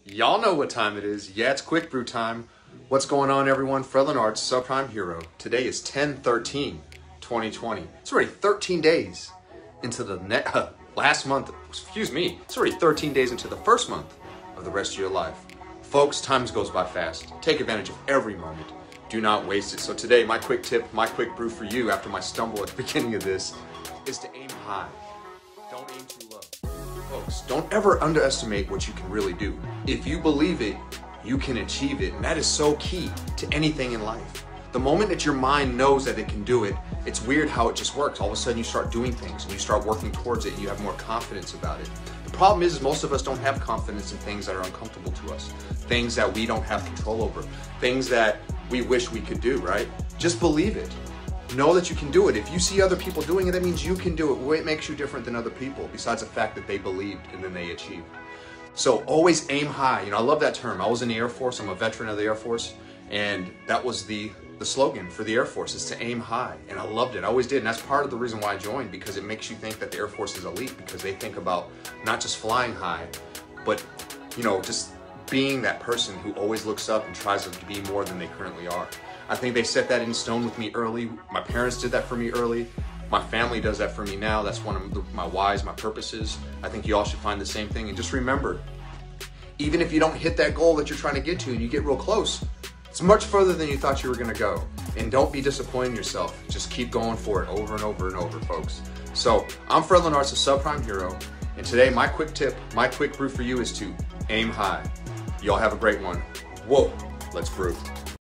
Y'all know what time it is. Yeah, it's quick brew time. What's going on, everyone? Fred Lenart's Subprime Hero. Today is 10/13/2020. It's already 13 days into the last month. Excuse me. It's already 13 days into the first month of the rest of your life. Folks, time goes by fast. Take advantage of every moment. Do not waste it. So today, my quick tip, my quick brew for you after my stumble at the beginning of this is to aim high. Don't aim too low. Folks, don't ever underestimate what you can really do. If you believe it, you can achieve it, and that is so key to anything in life. The moment that your mind knows that it can do it, it's weird how it just works. All of a sudden you start doing things and you start working towards it and you have more confidence about it. The problem is most of us don't have confidence in things that are uncomfortable to us, things that we don't have control over, things that we wish we could do, right? Just believe it. Know that you can do it. If you see other people doing it, that means you can do it. What makes you different than other people besides the fact that they believed and then they achieved? So always aim high. You know, I love that term. I was in the Air Force. I'm a veteran of the Air Force. And that was the slogan for the Air Force, is to aim high. And I loved it. I always did. And that's part of the reason why I joined, because it makes you think that the Air Force is elite, because they think about not just flying high, but, you know, just being that person who always looks up and tries to be more than they currently are. I think they set that in stone with me early. My parents did that for me early. My family does that for me now. That's one of my whys, my purposes. I think you all should find the same thing. And just remember, even if you don't hit that goal that you're trying to get to and you get real close, it's much further than you thought you were gonna go. And don't be disappointed in yourself. Just keep going for it over and over and over, folks. So I'm Fred Lenart's a Subprime Hero. And today, my quick tip, my quick brew for you is to aim high. Y'all have a great one. Whoa, let's brew.